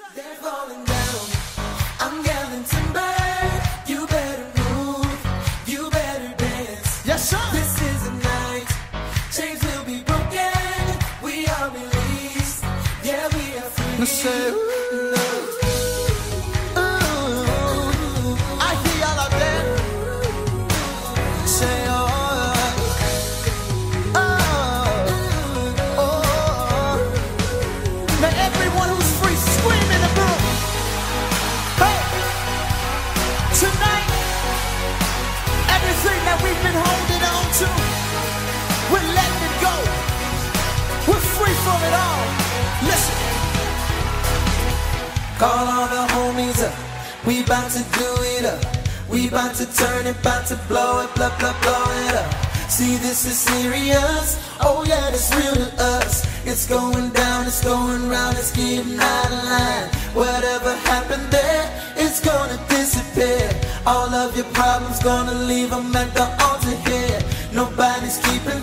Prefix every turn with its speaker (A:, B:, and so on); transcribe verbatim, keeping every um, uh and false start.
A: They're falling down, I'm yelling timber. You better move, you better dance.
B: Yes, sir.
A: This is a night, chains will be broken. We are released, yeah, we are free.
B: Let's say, ooh, ooh, I hear y'all out there. Say, oh, oh, oh. Now everyone who's free, scream in the room. Hey, tonight, everything that we've been holding on to, we're letting it go. We're free from it all. Listen.
A: Call all the homies up, we bout to do it up. We bout to turn it, bout to blow it, blow, blow, blow it up. See, this is serious, oh yeah, it's real to us. It's going down, it's going round, it's getting out of line. Whatever happened there, it's gonna disappear. All of your problems gonna leave them at the altar here. Nobody's keeping